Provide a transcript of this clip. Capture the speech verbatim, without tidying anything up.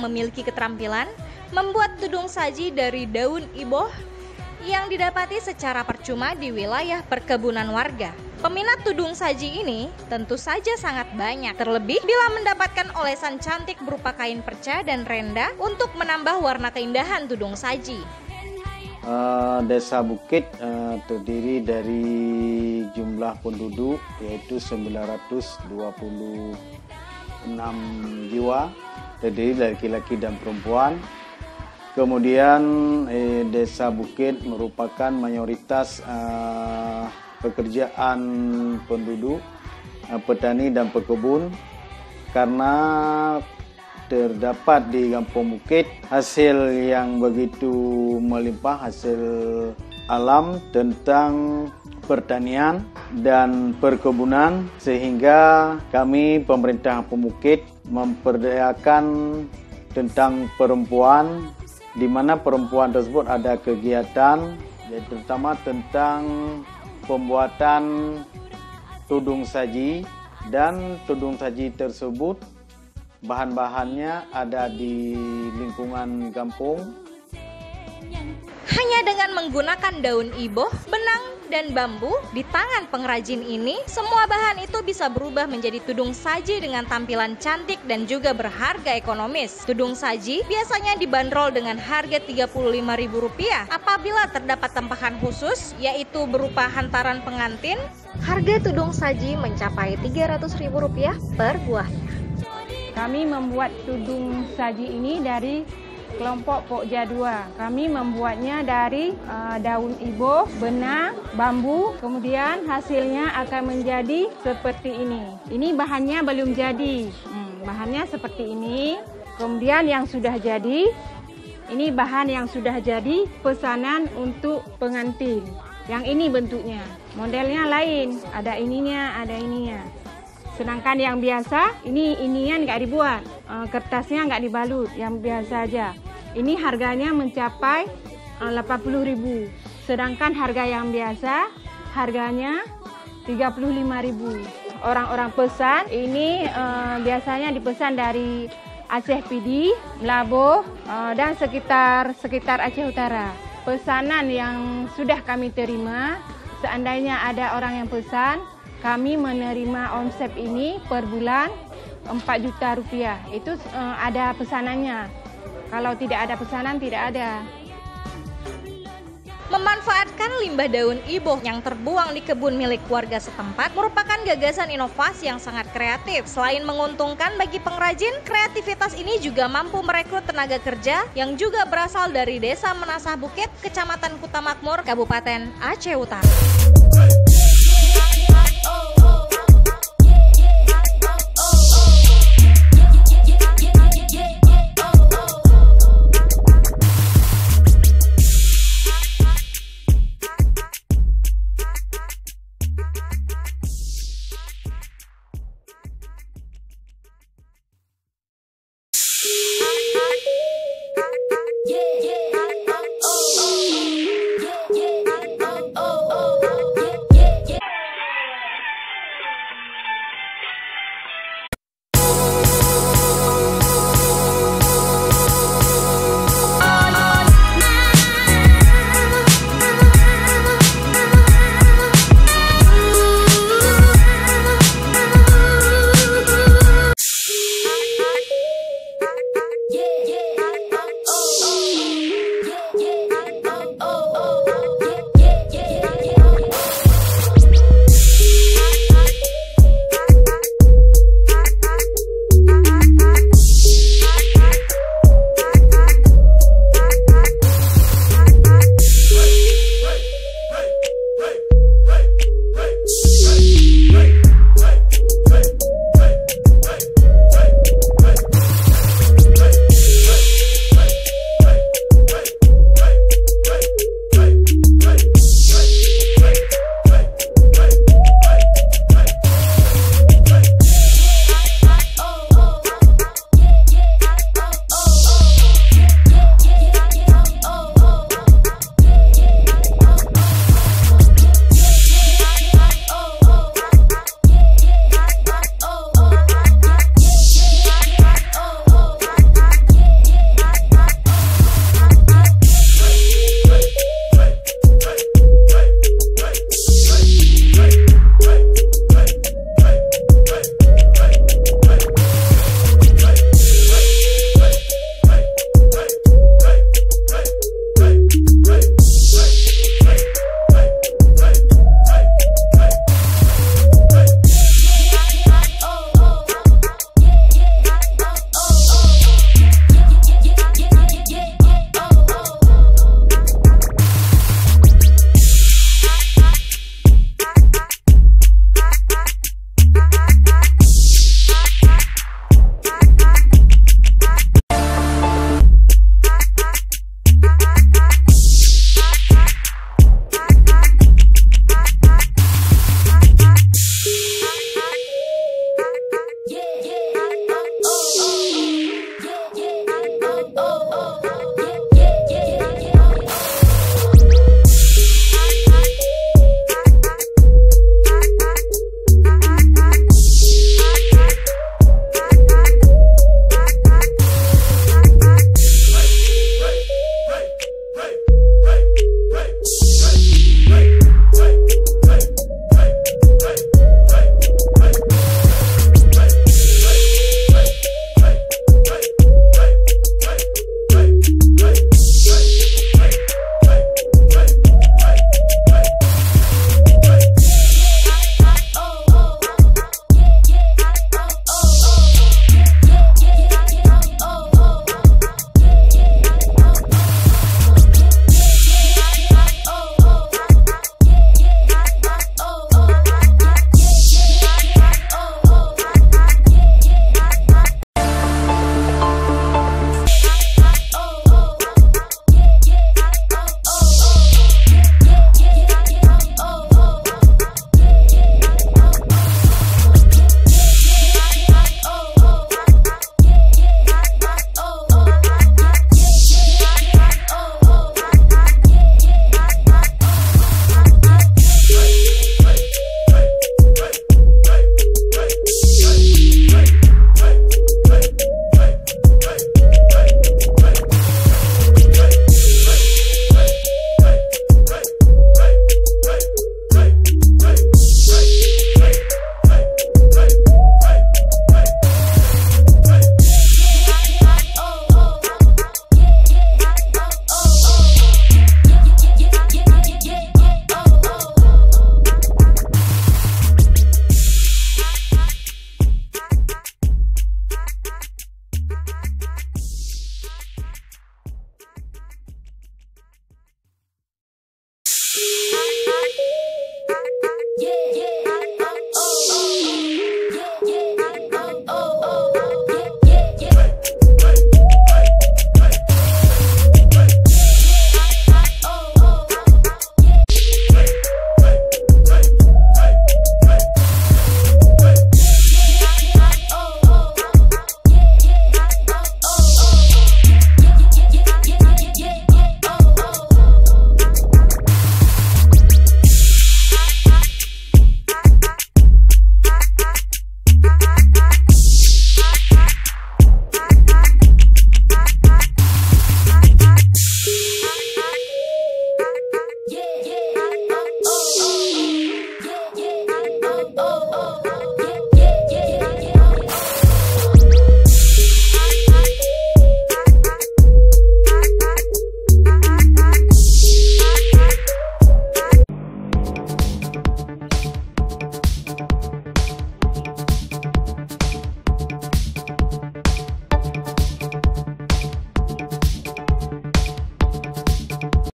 memiliki keterampilan membuat tudung saji dari daun iboh yang didapati secara percuma di wilayah perkebunan warga. Peminat tudung saji ini tentu saja sangat banyak, terlebih bila mendapatkan olesan cantik berupa kain perca dan renda untuk menambah warna keindahan tudung saji. Uh, Desa Bukit uh, terdiri dari jumlah penduduk yaitu sembilan ratus dua puluh enam jiwa, terdiri dari laki-laki dan perempuan. Kemudian eh, Desa Bukit merupakan mayoritas uh, pekerjaan penduduk, uh, petani dan pekebun, karena terdapat di Kampung Bukit hasil yang begitu melimpah, hasil alam tentang pertanian dan perkebunan, sehingga kami pemerintah Kampung Bukit memperdayakan tentang perempuan, di mana perempuan tersebut ada kegiatan, yaitu terutama tentang pembuatan tudung saji, dan tudung saji tersebut bahan-bahannya ada di lingkungan kampung. Hanya dengan menggunakan daun iboh, benang, dan bambu di tangan pengrajin ini, semua bahan itu bisa berubah menjadi tudung saji dengan tampilan cantik dan juga berharga ekonomis. Tudung saji biasanya dibanderol dengan harga tiga puluh lima ribu rupiah. Apabila terdapat tempahan khusus, yaitu berupa hantaran pengantin, harga tudung saji mencapai tiga ratus ribu rupiah per buahnya. Kami membuat tudung saji ini dari kelompok Pokja dua. Kami membuatnya dari uh, daun iboh, benang, bambu, kemudian hasilnya akan menjadi seperti ini. Ini bahannya belum jadi, hmm, bahannya seperti ini. Kemudian yang sudah jadi, ini bahan yang sudah jadi pesanan untuk pengantin. Yang ini bentuknya, modelnya lain, ada ininya, ada ininya. Sedangkan yang biasa, ini inian nggak dibuat, e, kertasnya nggak dibalut, yang biasa aja. Ini harganya mencapai e, delapan puluh ribu. Sedangkan harga yang biasa, harganya tiga puluh lima ribu. Orang-orang pesan, ini e, biasanya dipesan dari Aceh Pidi, Melaboh, e, dan sekitar, sekitar Aceh Utara. Pesanan yang sudah kami terima, seandainya ada orang yang pesan, kami menerima omset ini per bulan empat juta rupiah. Itu uh, ada pesanannya. Kalau tidak ada pesanan, tidak ada. Memanfaatkan limbah daun iboh yang terbuang di kebun milik warga setempat merupakan gagasan inovasi yang sangat kreatif. Selain menguntungkan bagi pengrajin, kreativitas ini juga mampu merekrut tenaga kerja yang juga berasal dari Desa Menasah Bukit, Kecamatan Kutamakmur, Kabupaten Aceh Utara.